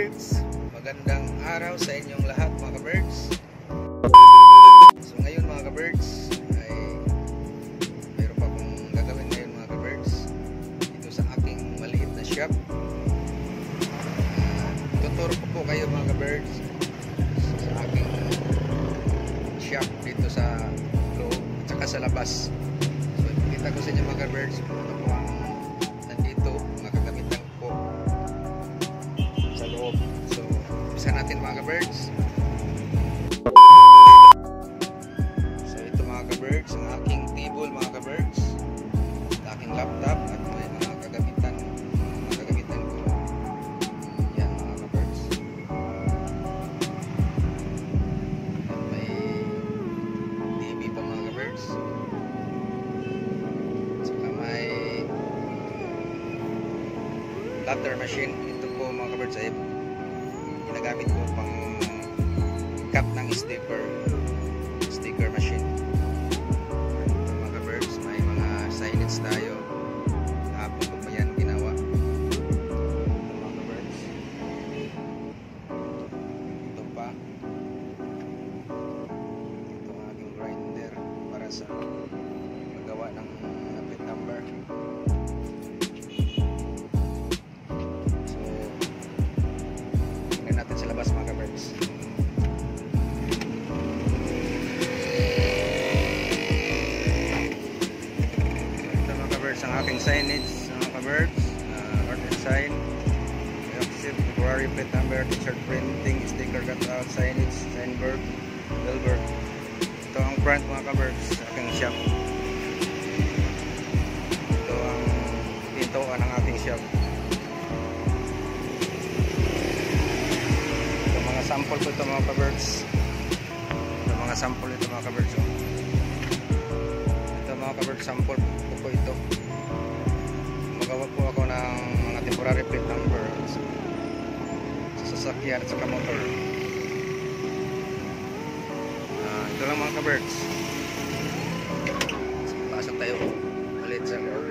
ka-birds! Magandang araw sa inyong lahat mga ka-birds. So ngayon mga ka-birds ay mayroon pa akong gagawin ngayon mga ka-birds dito sa aking maliit na shop. Tuturo ko po kayo mga ka-birds sa aking shop dito sa loob at saka sa labas. So ipakita ko sa inyo mga ka-birds kung ano po ang nandito, mga kagamitan ko sa loob. So umpisa natin mga ka-birds. So ito mga ka-birds, ang aking table mga ka-birds, aking laptop at may mga kagamitan ko. Yan mga ka-birds. At may TV pa mga ka-birds. Saka may cutter machine. Ito po mga ka-birds ay ginagamit ko pang cut ng sticker machine. Ito mga ka-birds, may mga signage tayo. Hapon ko pa yan ginawa. Ito mga ka-birds. Ito pa. Ito ang aking grinder para sa magawa ng plate number. So tingnan natin sa labas mga ka-birds. Ang aking signage mga ka-birds, art and sign, exit, February plate number, t-shirt printing, sticker cutout, signage, signboard, billboard. Ito ang front mga ka-birds sa aking shop. Ito ang pintuan ng aking shop. Ito mga sample ko ito mga ka-birds. Ito mga sample ito mga ka-birds. Ito mga ka-birds, sample ko ito. Magawa po ako ng mga temporary plate number sa sasakyan at saka motor. Ito lang mga ka-birds. Pasok tayo ulit sa